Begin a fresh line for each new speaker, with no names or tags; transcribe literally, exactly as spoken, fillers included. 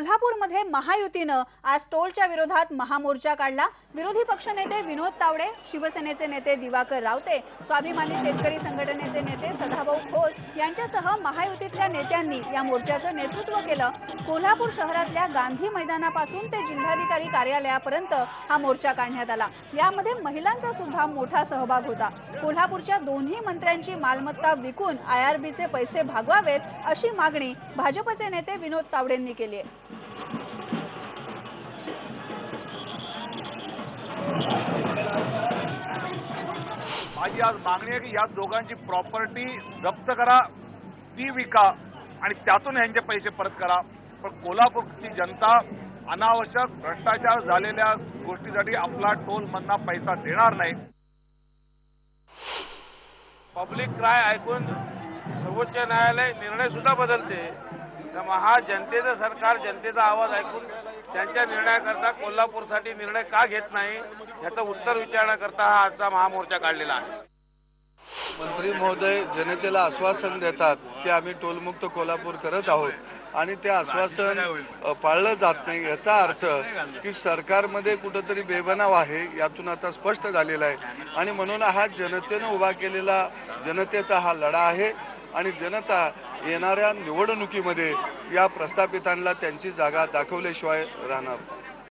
कोल्हापूरमध्ये महायुतीनं आज टोलच्या विरोधात महामोर्चा काढला। विरोधी पक्षनेते विनोद तावडे, शिवसेनेचे नेते दिवाकर रावते, स्वाभिमानी शेतकरी संघटनेचे नेते सदाभाऊ खोत यांच्यासह महायुतीतल्या नेत्यांनी या मोर्चाचं नेतृत्व केलं। कोल्हापूर शहरातल्या गांधी मैदानापासून ते जिल्हाधिकारी कार्यालयापर्यंत हा मोर्चा काढण्यात आला। यामध्ये महिलांचा सुद्धा मोठा सहभाग होता। कोल्हापूरच्या दोन्ही मंत्र्यांची मालमत्ता विकून आयआरबीचे पैसे भागवावेत अशी मागणी भाजपचे नेते विनोद तावडेंनी केली आहे।
माझी आज मागणी आहे की या दोघांची प्रॉपर्टी जप्त करा, ती विका आणि त्यातून यांचे पैसे परत करा। पण कोल्हापूरची जनता अनावश्यक भ्रष्टाचार झालेल्या गोष्टीसाठी आपला टोल मधना पैसा देणार नाही।
पब्लिक क्राय ऐकून सर्वोच्च न्यायालय निर्णय सुद्धा बदलते। त्यामुळे हा जनतेचं सरकार जनतेचा आवाज ऐकून त्यांच्या निर्णयाकरता कोल्हापूरसाठी निर्णय का घेत नाही याचं उत्तर विचारण्याकरता हा आजचा महामोर्चा काढलेला आहे।
मंत्री महोदय जनतेला आश्वासन देतात की आम्ही टोलमुक्त कोल्हापूर करत आहोत आणि ते आश्वासन पाळलं जात नाही याचा अर्थ की सरकारमध्ये कुठेतरी बेबनाव आहे यातून आता स्पष्ट झालेला आहे। आणि म्हणून हा जनतेने उभा केलेला जनतेचा हा लढा आहे आणि जनता येणाऱ्या निवडणुकीमध्ये या प्रस्थापितांना त्यांची जागा दाखवल्याशिवाय राहणार